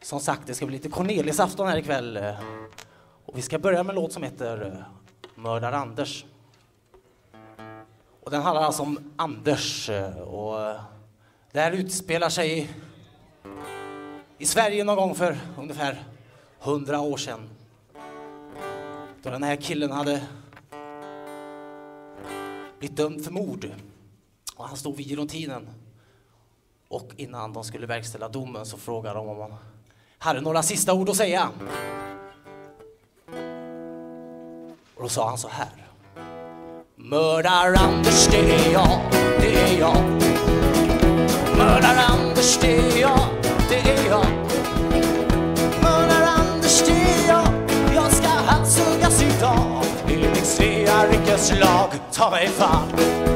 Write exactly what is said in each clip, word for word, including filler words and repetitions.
Som sagt, det ska bli lite Cornelis-afton här ikväll. Och vi ska börja med en låt som heter Mördar Anders. Och den handlar alltså om Anders. Och det här utspelar sig i, i Sverige någon gång för ungefär hundra år sedan. Då den här killen hade blivit dömd för mord. Och han stod vid giljotinen. Och innan de skulle verkställa domen så frågade de om han hade några sista ord att säga. Och då sa han så här: Mördar Anders, det är jag, det är jag. Mördar Anders, det är jag, det är jag. Mördar Anders, det är jag. Jag ska halshuggas idag. Enligt Svea rikes lag, ta mig fan.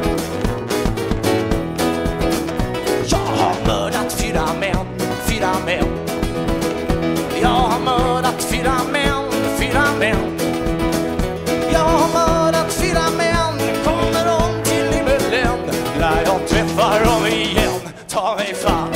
Jag har mördat fyra män, fyra män. Jag har mördat fyra män, fyra män. Jag har mördat fyra män. Kommer de till himmelen när jag träffar dem igen, ta mig fan.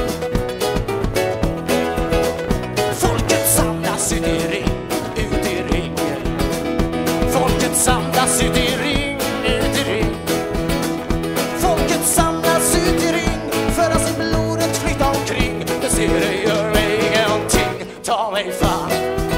Folket samlas ut i ring, ut i ring. Folket samlas ut i ring, ut i ring. Folket samlas ut i ring för att se blodet flytta omkring. Det ser det gör mig ingenting, ta mig fan.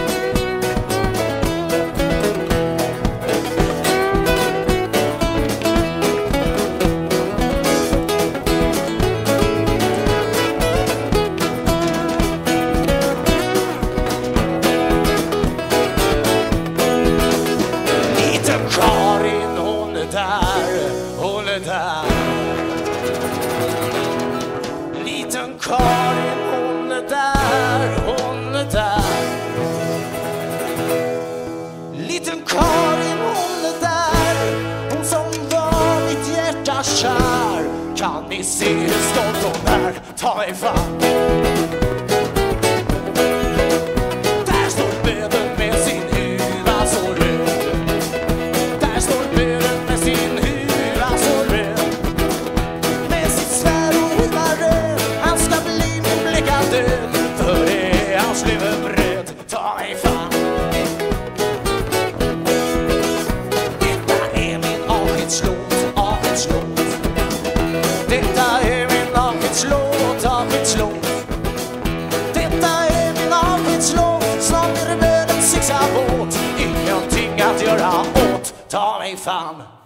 Karin, hon är där, hon är där. Liten Karin, hon är där, hon är där. Liten Karin, hon är där. Hon som var mitt hjärta kär. Kan ni se hur stolt hon är? Ta mig fan. Där står böden med sin huva så röd. För det är hans levebröd, ta mig fan. Detta är min avskedslåt, avskedslåt. Detta är min avskedslåt, avskedslåt. Detta är min avskedslåt. Snart är det döden sixa båt. Ingenting att göra åt, ta mig fan.